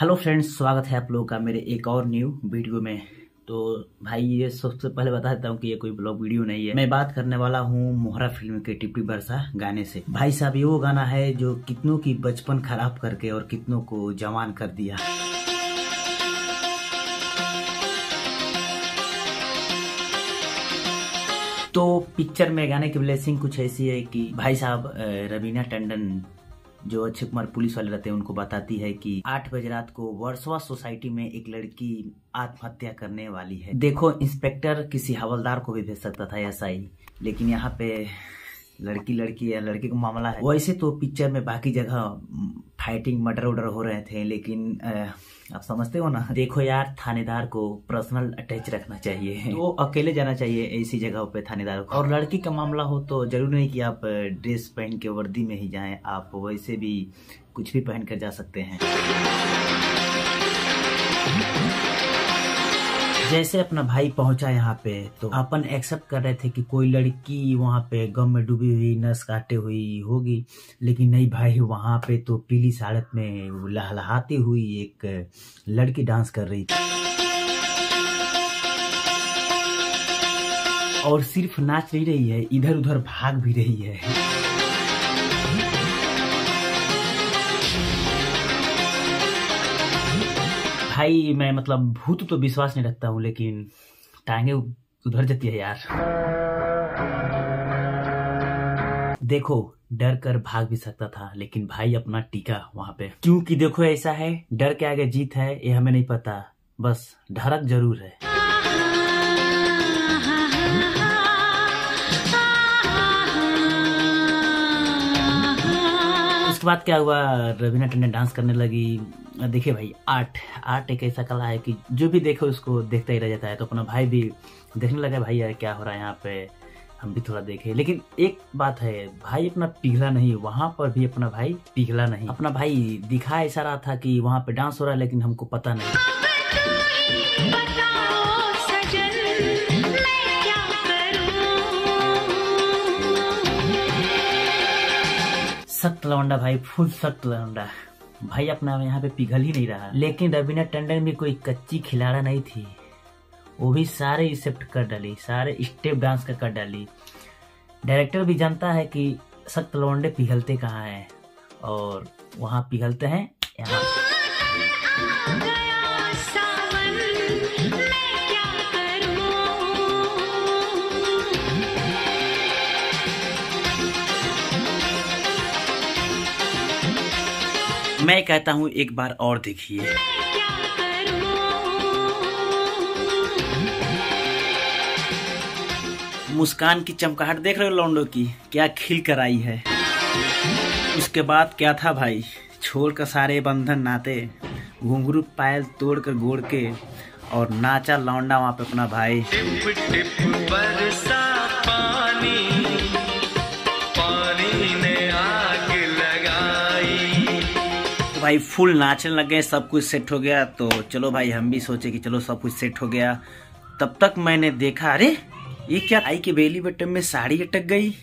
Hello friends, स्वागत है आप लोगों का मेरे एक और न्यू वीडियो में। तो भाई ये सबसे पहले बता देता हूँ कि ये कोई ब्लॉग वीडियो नहीं है। मैं बात करने वाला हूँ मोहरा फिल्म के टिप्पी बरसा गाने से। भाई साहब, ये वो गाना है जो कितनों की बचपन खराब करके और कितनों को जवान कर दिया। तो पिक्चर में गाने की ब्लेसिंग कुछ ऐसी है कि भाई साहब रवीना टंडन जो अक्षय कुमार पुलिस वाले रहते हैं उनको बताती है कि 8 बजे रात को वर्सोवा सोसाइटी में एक लड़की आत्महत्या करने वाली है। देखो, इंस्पेक्टर किसी हवलदार को भी भेज सकता था ऐसा ही, लेकिन यहाँ पे लड़की है, लड़की का मामला है। वैसे तो पिक्चर में बाकी जगह फाइटिंग मर्डर वर्डर हो रहे थे, लेकिन आप समझते हो ना। देखो यार, थानेदार को पर्सनल अटैच रखना चाहिए, तो अकेले जाना चाहिए ऐसी जगह पे थानेदार को। और लड़की का मामला हो तो जरूरी नहीं कि आप ड्रेस पहन के वर्दी में ही जाएं, आप वैसे भी कुछ भी पहन कर जा सकते हैं। जैसे अपना भाई पहुंचा यहाँ पे तो अपन एक्सेप्ट कर रहे थे कि कोई लड़की वहाँ पे गम में डूबी हुई, नस काटे हुई होगी, लेकिन नहीं भाई, वहाँ पे तो पीली साड़त में लहलहाती हुई एक लड़की डांस कर रही थी। और सिर्फ नाच नहीं रही है, इधर उधर भाग भी रही है। भाई मैं मतलब भूत तो विश्वास नहीं रखता हूँ, लेकिन टांगे उधर जाती है यार। देखो, डर कर भाग भी सकता था, लेकिन भाई अपना टीका वहां पे। क्योंकि देखो ऐसा है, डर के आगे जीत है ये हमें नहीं पता, बस ढरक जरूर है। उसके बाद क्या हुआ, रवीना टंडन डांस करने लगी। देखिए भाई, आर्ट एक ऐसा कला है कि जो भी देखो उसको देखता ही रह जाता है। तो अपना भाई भी देखने लगा, भाई यार क्या हो रहा है यहाँ पे, हम भी थोड़ा देखे। लेकिन एक बात है, भाई अपना पिघला नहीं, वहां पर भी अपना भाई पिघला नहीं। अपना भाई दिखा ऐसा रहा था कि वहां पे डांस हो रहा है, लेकिन हमको पता नहीं। सख्त लौंडा भाई, फुल सख्त लौंडा भाई, अपना यहाँ पे पिघल ही नहीं रहा। लेकिन रवीना टंडन भी कोई कच्ची खिलाड़ा नहीं थी, वो भी सारे स्टेप कर डाली, सारे स्टेप डांस कर डाली। डायरेक्टर भी जानता है कि सख्त लौंडे पिघलते कहाँ हैं, और वहाँ पिघलते हैं यहाँ। मैं कहता हूँ एक बार और देखिए। मुस्कान की चमकाहट देख रहे हो लौंडो की, क्या खिल कर आई है। उसके बाद क्या था भाई, छोड़ कर सारे बंधन नाते, घुंघरू पायल तोड़ कर गोड़ के, और नाचा लौंडा वहाँ पे अपना भाई। टिप टिप बरसा पानी, पानी ने आग लगाई। भाई फुल नाचने लगे, सब कुछ सेट हो गया। तो चलो भाई, हम भी सोचे कि चलो सब कुछ सेट हो गया। तब तक मैंने देखा, अरे ये क्या, आई के बेली बटन में साड़ी अटक गई।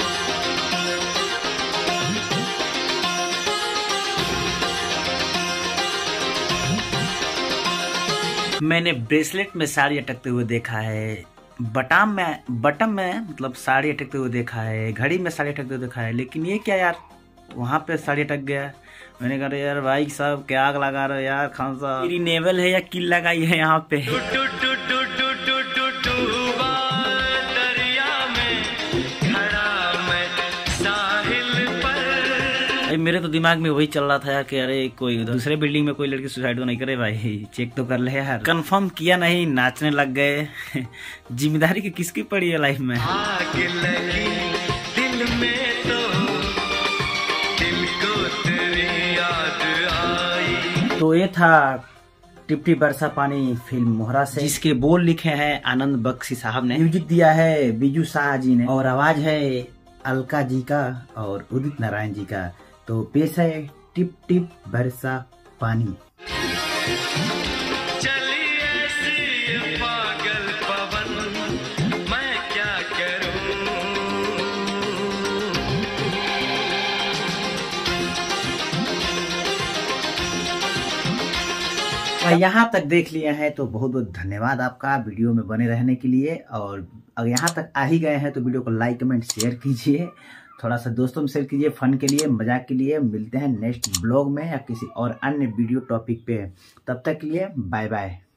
मैंने ब्रेसलेट में साड़ी अटकते हुए देखा है, बटन में मतलब साड़ी अटकते हुए देखा है, घड़ी में साड़ी अटकते हुए देखा है, लेकिन ये क्या यार, वहां पे साड़ी अटक गया। मैंने कहा यार भाई साहब क्या आग लगा रहे हो यार, खान साहब मेरी नेवल है या किल लगाई है यहाँ पे। मेरे तो दिमाग में वही चल रहा था यार कि अरे कोई दूसरे बिल्डिंग में कोई लड़की सुसाइड तो नहीं करे भाई, चेक तो कर ले यार। कंफर्म किया नहीं, नाचने लग गए। जिम्मेदारी की किसकी पड़ी है लाइफ में। आग लगी दिल में तो दिल को तेरी याद आई। तो ये था टिप्पी बरसा पानी फिल्म मोहरा से, जिसके बोल लिखे हैं आनंद बख्शी साहब ने, म्यूजिक दिया है बीजू शाह जी ने, और आवाज है अलका जी का और उदित नारायण जी का। तो पेश है टिप टिप बरसा पानी। यहाँ तक देख लिए हैं तो बहुत बहुत धन्यवाद आपका वीडियो में बने रहने के लिए। और अगर यहाँ तक आ ही गए हैं तो वीडियो को लाइक कमेंट शेयर कीजिए, थोड़ा सा दोस्तों में शेयर कीजिए, फन के लिए मजाक के लिए। मिलते हैं नेक्स्ट ब्लॉग में या किसी और अन्य वीडियो टॉपिक पे, तब तक के लिए बाय बाय।